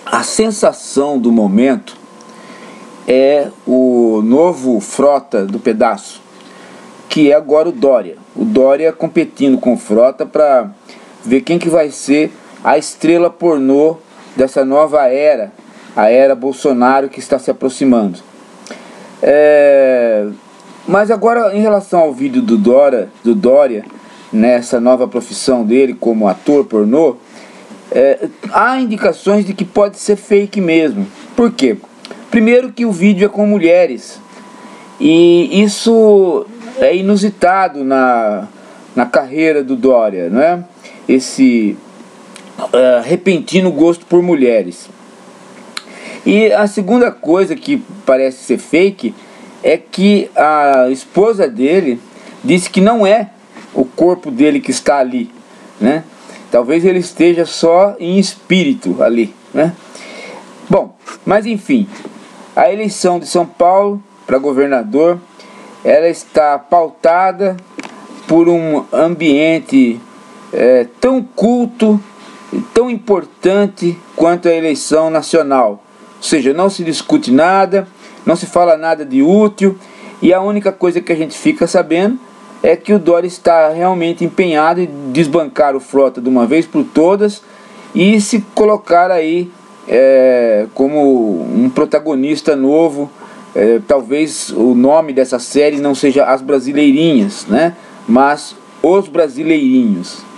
a sensação do momento é o novo Frota do pedaço, que é agora o Dória. O Dória competindo com o Frota para ver quem que vai ser a estrela pornô dessa nova era, a era Bolsonaro que está se aproximando. Mas agora, em relação ao vídeo do Dória, nessa nova profissão dele como ator pornô, há indicações de que pode ser fake mesmo. Por quê? Primeiro que o vídeo é com mulheres, e isso é inusitado na carreira do Dória, não é? Esse repentino gosto por mulheres. E a segunda coisa que parece ser fake é que a esposa dele disse que não é o corpo dele que está ali, né? Talvez ele esteja só em espírito ali, né? Bom, mas enfim, a eleição de São Paulo para governador, ela está pautada por um ambiente tão culto e tão importante quanto a eleição nacional. Ou seja, não se discute nada, não se fala nada de útil, e a única coisa que a gente fica sabendo é que o Dória está realmente empenhado em desbancar o Frota de uma vez por todas e se colocar aí como um protagonista novo. Talvez o nome dessa série não seja As Brasileirinhas, né? Mas Os Brasileirinhos.